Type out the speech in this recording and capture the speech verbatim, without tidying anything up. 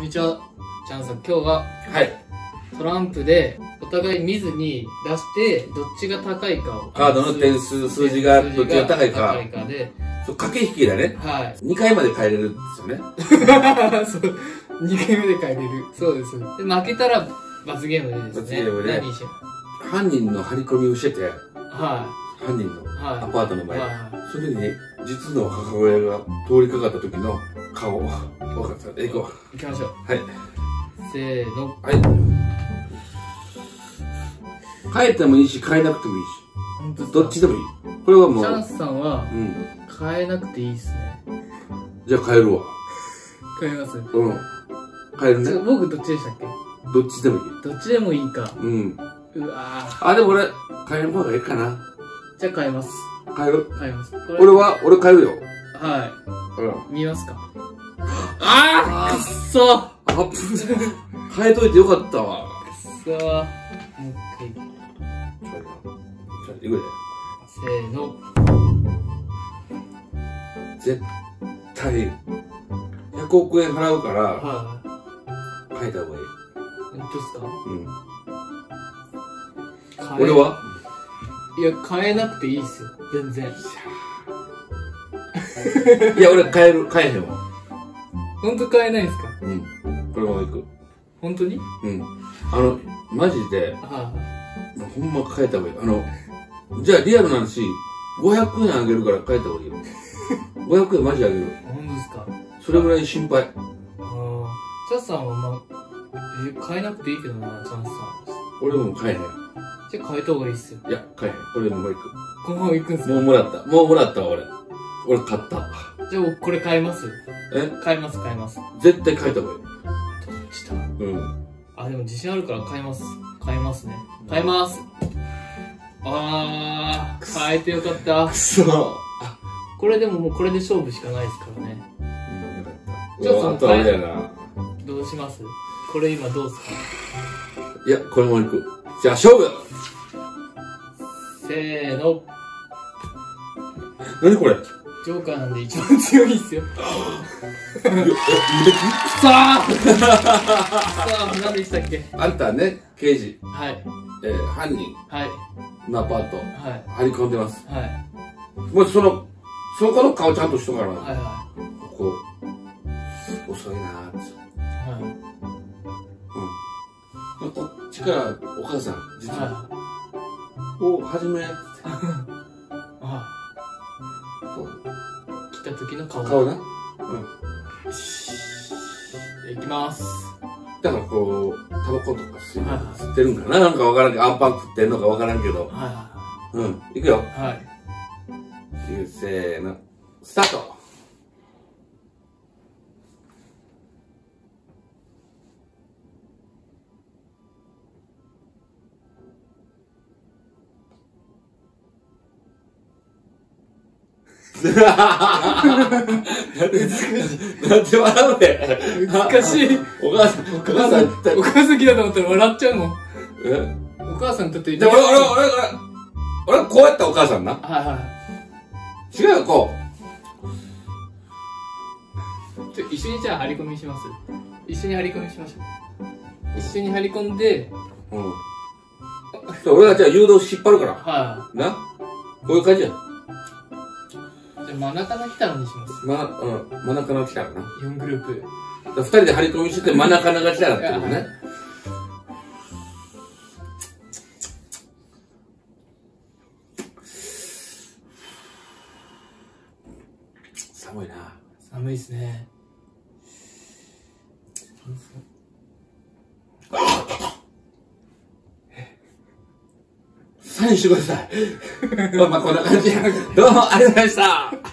にちは、チャンさん、今日は、 はい。 トランプで、お互い見ずに出して、どっちが高いかを。 カードの点数、数字がどっちが高いか。 高いかで。 そう、駆け引きだね。 はい。 にかいまで変えれるんですよね。 そう。にかいめで変えれる。そうです。で、負けたら、罰ゲームでですね。 罰ゲームで。 何しよう。犯人の張り込みをしてて。 はい。 犯人のアパートの前。はい。それに、実の母親が通りかかった時の顔。分かった。行こう。行きましょう。 はい。 せーの。 はい。変えてもいいし、変えなくてもいいし。 本当どっちでもいい。これはもう。 チャンスさんは、 うん。 変えなくていいっすね。 じゃあ変えるわ。 変えます？ うん。変えるね。 僕どっちでしたっけ？ どっちでもいい。 どっちでもいいか。 うん。 うわぁ。あ、でも俺、変える方がいいかな。 じゃあ変えます。 変える？ 変えます。 俺は、俺変えるよ。 はい。うん。見ますか？ ああーくっそあ変えといてよかったわ。 くっそー。もう一回。 ちょっと、いくで。 せーの。 絶対、ひゃくおくえん払うから、 はい。 変えた方がいい。 本当ですか？ うん。俺はいや、変えなくていいっすよ。全然。 いや、俺変える、変えへんわ。 ほんと変えないんすか？ うん。これもいく。 ほんとに？ うん。あの、マジで、 はあ、ほんま変えた方がいい。あの、じゃあリアルな話、ごひゃくえんあげるから変えた方がいいよ。ごひゃくえんマジあげる。 ほんとですか？ それぐらい心配。 ああ。チャンさんはまあ、え、変えなくていいけどな、チャンスさん。 俺も変えへん。 じゃあ変えた方がいいっすよ。 いや、変えへん。これももういく。 このまま行くんすか？ もうもらった。もうもらったわ、俺。俺買った。 じゃあ僕これ変えますえ変えます、変えます。 絶対変えた方がいい。 どっちだ？ うん。 あ、でも自信あるから変えます。変えますね。変えます。あー、変えてよかった。 くそー。 これでももうこれで勝負しかないですからね。 うん、よかった。 ちょっとあとあれだよな。 どうします？これ今どうすか？ いや、これもいく。じゃあ勝負！ せーの。 何これ？ ジョーカーなんで一番強いっすよ。くそーくそー何でしたっけ？ あんたね、刑事。 はい。 えー、犯人はい。 のアパート。 はい。 張り込んでます。 はい。 もうその、その子の顔ちゃんとしとかな。 はいはこう、遅いなーって。 い。はい。 うん。こっちからお母さん、実は。 はお、はじめ。 い。はい。来た時の顔。 顔な。うん。 いきます。 だからこう、タバコとか吸い吸ってるんかな、なんかわからんけど、アンパン食ってんのかわからんけど。 はうん。いくよ。 い。はい。 せーの。スタート。なんで笑うね難しい。 お母さん、お母さん、 お母さん来たと思ったら笑っちゃうもん。 えお母さんにとって。 で、俺、俺、俺、俺、俺、こうやったお母さんな。 はいはい。 違うよ、こう。ちょ、一緒にじゃあ張り込みします。一緒に張り込みしましょう。一緒に張り込んで。 うん。俺がじゃあ誘導引っ張るから。 はい。 な、こういう感じや。 じゃあ真ん中の来たのにします。 ま、うん、真ん中の来たらな。 よんグループ。 二人で張り込みしてて真ん中のが来たらってことね。寒いな。 寒いっすね。 サインしてください。まあまあこんな感じ。どうもありがとうございました。